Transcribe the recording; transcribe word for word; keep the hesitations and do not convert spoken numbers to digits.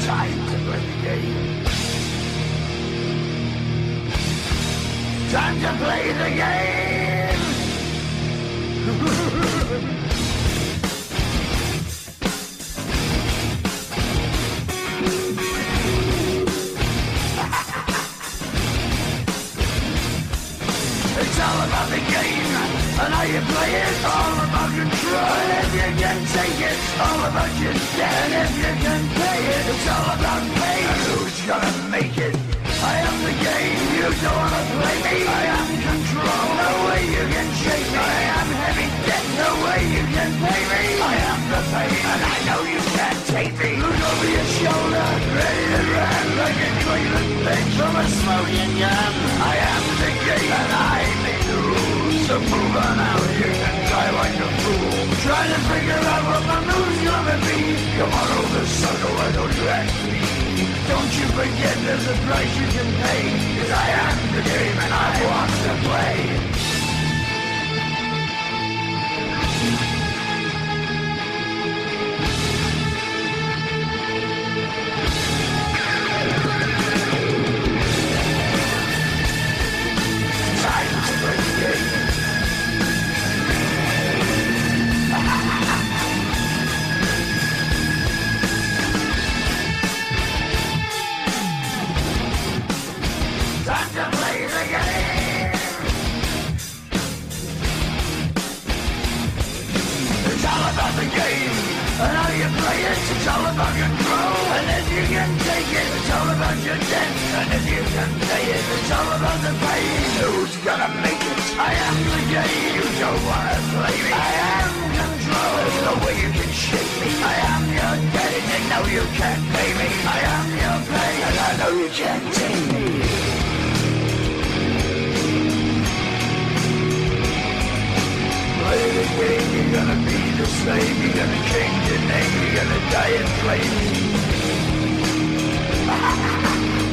Time to play the game. Time to play the game. It's all about the game, and how you play it. All about control, and if you can take it. All about your debt, and if you can pay it. It's all about pain, and who's gonna make it? I am the game, you don't wanna play me. I am control, no way you can shake me. I am heavy debt, no way you can pay me. I am the pain, and I know you can't take me. Look over your shoulder, ready to run like a Cleveland bench from a smoking gun. I am the game, and I make the rules. So move on out, you can die like a fool. Trying to figure out what my move's gonna be. Come on over, sucker, why don't you ask me? Don't you forget there's a price you can pay. Cause I am the game and I want to play. And how you play it, it's all about control. And if you can take it, it's all about your debt. And if you can pay it, it's all about the pain. Who's gonna make it? I am the game. You don't wanna play me. I am control. There's no way you can shake me. I am your debt, and you know you can't pay me. I am your pain, and I know you can't take me. Play the game, you're gonna be the slave, you're gonna change your name, you're gonna die in flames.